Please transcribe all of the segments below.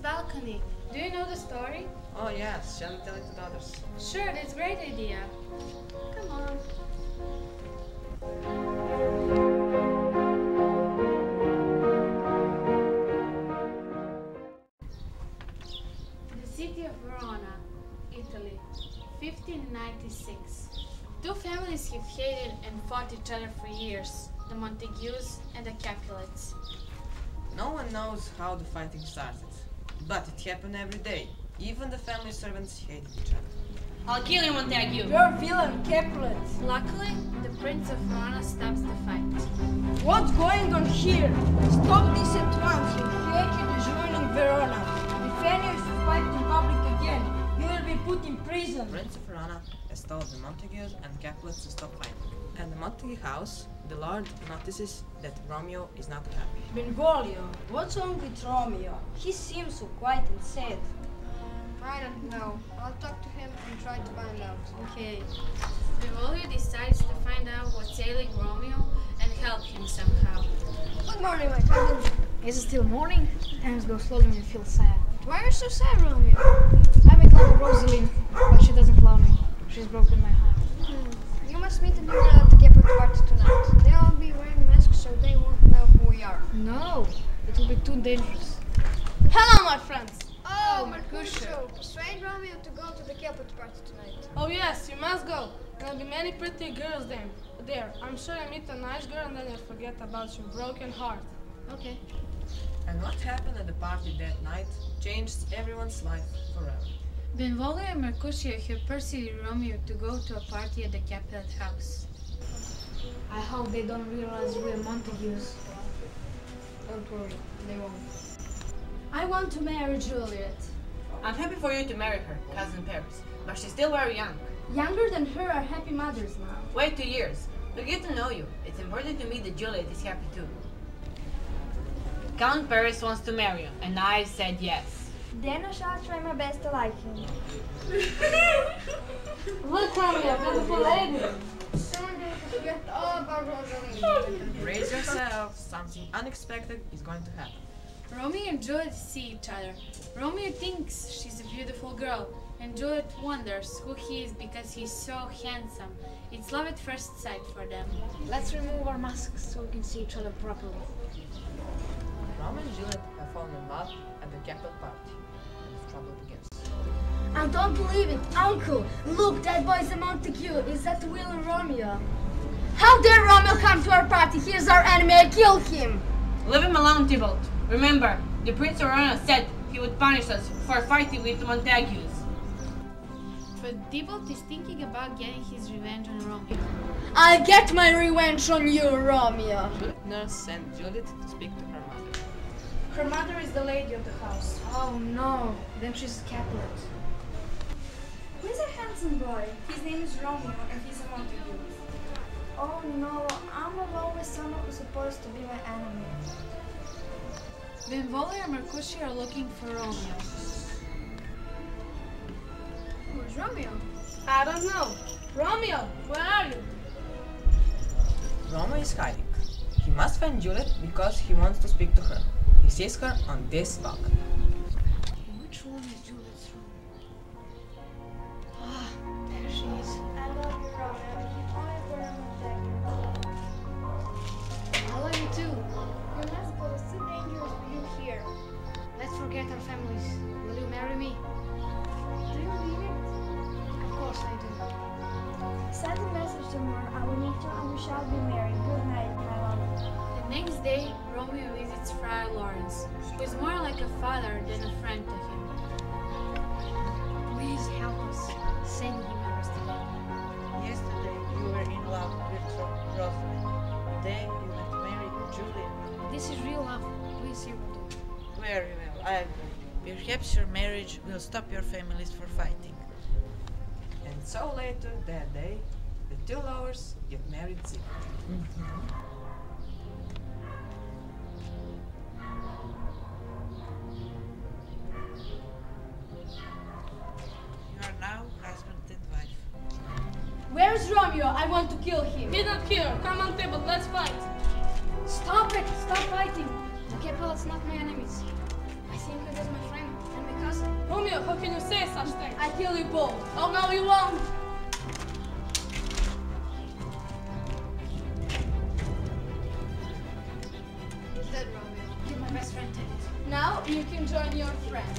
balcony. Do you know the story? Oh yes, shall we tell it to the others? Sure, that's a great idea. Come on. The city of Verona, Italy, 1596. Two families have hated and fought each other for years, the Montagues and the Capulets. No one knows how the fighting started, but it happened every day. Even the family servants hated each other. I'll kill you, Montague. You're villain, Capulet. Luckily, the Prince of Verona stops the fight. What's going on here? Stop this at once. Your hatred is ruining Verona. If any of you fight in public again, you will be put in prison. The Prince of Verona has told the Montagues and Capulets to stop fighting. At the Montague house, the Lord notices that Romeo is not happy. Benvolio, what's wrong with Romeo? He seems so quiet and sad. I don't know. I'll talk to him and try to find out. Okay. Benvolio decides to find out what's ailing Romeo and help him somehow. Good morning, my cousin. Is it still morning? Times go slowly when you feel sad. Why are you so sad, Romeo? I make love with Rosaline, but she doesn't love me. She's broken my heart. You must meet a new girl at the Capulet party tonight. They'll all be wearing masks so they won't know who we are. No, it will be too dangerous. Hello, my friends. Oh, Mercutio, persuade Romeo to go to the Capulet party tonight. Oh yes, you must go. There'll be many pretty girls there. I'm sure I meet a nice girl and then you'll forget about your broken heart. Okay. And what happened at the party that night changed everyone's life forever. Benvolio and Mercutio have persuaded Romeo to go to a party at the Capulet house. I hope they don't realize we're Montagues. Don't worry, they won't. I want to marry Juliet. I'm happy for you to marry her, cousin Paris, but she's still very young. Younger than her are happy mothers now. Wait 2 years. To get to know you, it's important to me that Juliet is happy too. Count Paris wants to marry you, and I said yes. Then I shall try my best to like him. Look, Romeo, beautiful lady. Soon they will forget all about Rosaline. Brace yourself, something unexpected is going to happen. Romeo and Juliet see each other. Romeo thinks she's a beautiful girl, and Juliet wonders who he is because he's so handsome. It's love at first sight for them. Let's remove our masks so we can see each other properly. Romeo and Juliet have fallen in love at the Capulet party, and the trouble begins. I don't believe it, Uncle. Look, that boy's a Montague. Is that Will and Romeo? How dare Romeo come to our party? He is our enemy. I kill him. Leave him alone, Tybalt. Remember, the Prince of Verona said he would punish us for fighting with the Montagues. But Tybalt is thinking about getting his revenge on Romeo. I'll get my revenge on you, Romeo. Juliet nurse sent Juliet to speak to her mother. Her mother is the lady of the house. Oh no, then she's a Capulet. Who is a handsome boy? His name is Romeo and he's a Montague. Oh no, I'm always someone who's supposed to be my enemy. Benvolio and Mercutio are looking for Romeo. Who's Romeo? I don't know. Romeo, where are you? Romeo is hiding. He must find Juliet because he wants to speak to her. He sees her on this balcony. Which room is Juliet's room? Ah, there she is. I love you, Romeo. If you only were a Montague. I love you too. You must go. It's too dangerous for you here. Let's forget our families. Will you marry me? Do you mean it? Of course I do. Send a message tomorrow. I will meet you and we shall be married. Good night, my love. The next day, Romeo visits Friar Lawrence, who is more like a father than a friend to him. Please help us. Send him everything. Yesterday you were in love with Rosaline. Then you went to marry Juliet. This is real love. Please say what to do. Very well, I agree. Perhaps your marriage will stop your families from fighting. And so later that day, the two lovers get married secretly. You are now husband and wife. Where is Romeo? I want to kill him. He's not here. Come on, Tybalt, let's fight. Stop it! Stop fighting! The Capulets not my enemies. I think he was my friend. Romeo, how can you say such things? I kill you both. Oh no, you won't! He's dead, Romeo. Give my best friend to it. Now you can join your friend.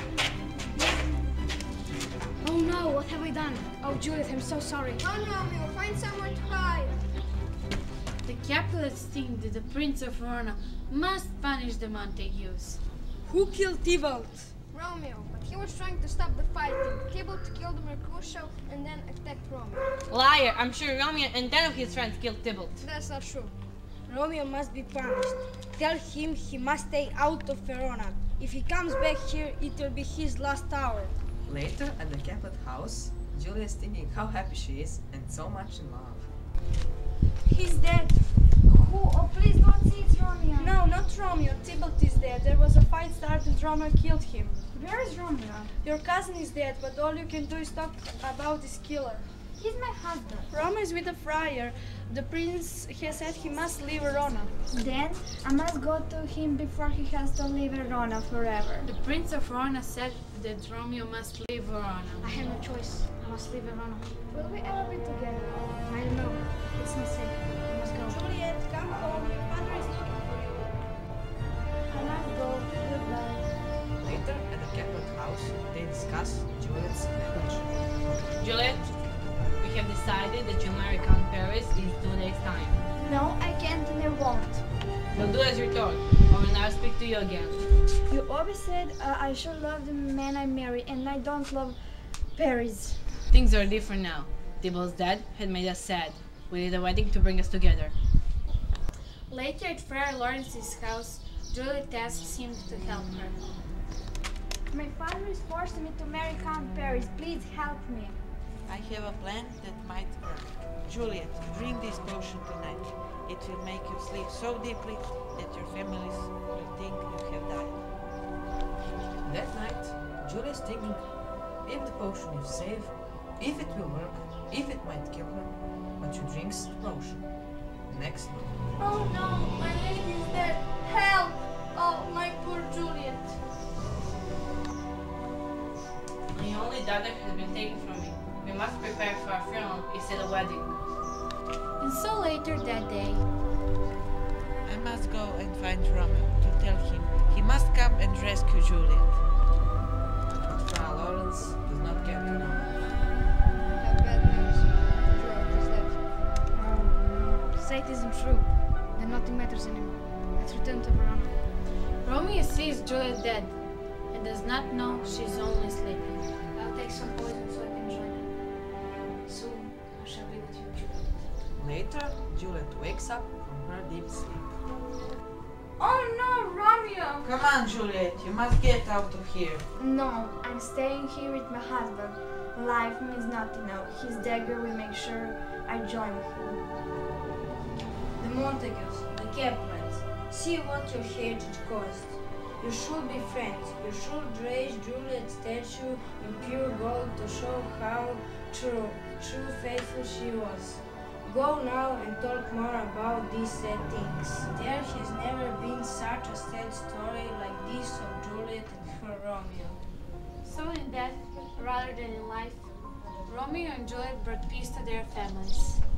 Oh no, what have we done? Oh, Juliet, I'm so sorry. Run, Romeo, find somewhere to hide. The Capulets think that the Prince of Verona must punish the Montagues. Who killed Tybalt? Romeo, but he was trying to stop the fighting. Tybalt killed Mercutio and then attacked Romeo. Liar! I'm sure Romeo and 10 of his friends killed Tybalt. That's not true. Romeo must be punished. Tell him he must stay out of Verona. If he comes back here, it will be his last hour. Later, at the Capulet house, Julia is thinking how happy she is and so much in love. He's dead. Who? Oh, please don't say it's Romeo. No, not Romeo. Tybalt is dead. There was a fight started. Romeo killed him. Where is Romeo? Your cousin is dead, but all you can do is talk about this killer. He's my husband. Romeo is with a friar. The prince has said he must leave Verona. Then I must go to him before he has to leave Verona forever. The Prince of Verona said that Romeo must leave Verona. I have no choice. I must leave Verona. Will we ever be together? I don't know. It's not safe. I must go. Juliet, come home. Your father is looking for you. I must go. Goodbye. Later, at the Capulet house, they discuss Juliet's marriage. Juliet, we have decided that you'll marry Count Paris in 2 days' time. No, I can't and I won't. You'll do as you're told, or we'll never speak to you again. You always said I should love the man I marry, and I don't love Paris. Things are different now. Tybalt's death had made us sad. We need a wedding to bring us together. Later at Friar Lawrence's house, Juliet asks him to help her. My father is forcing me to marry Count Paris. Please help me. I have a plan that might work. Juliet, drink this potion tonight. It will make you sleep so deeply that your families will think you have died. That night, Julia is thinking if the potion is safe, if it will work, if it might kill her, but she drinks the potion. Next night. Oh no, my lady is dead. Help! Oh, my poor Juliet. My only daughter has been taken from me. We must prepare for our funeral instead of wedding. And so later that day, I must go and find Romeo to tell him he must come and rescue Juliet. But Friar Lawrence does not get to know. I have bad news. Juliet is dead. Oh, no. Say it isn't true. Then nothing matters anymore. Let's return to Verona. Romeo sees Juliet dead and does not know she's only sleeping. I'll take some poison so I can join them. Soon I shall be with you, Juliet. Later, Juliet wakes up from her deep sleep. Oh no, Romeo! Come on, Juliet, you must get out of here. No, I'm staying here with my husband. Life means nothing now. His dagger will make sure I join him. The Montagues, the Capulets, see what your hatred caused. You should be friends. You should raise Juliet's statue in pure gold to show how true, faithful she was. Go now and talk more about these sad things. There has never been such a sad story like this of Juliet and her Romeo. So in death, rather than in life, Romeo and Juliet brought peace to their families.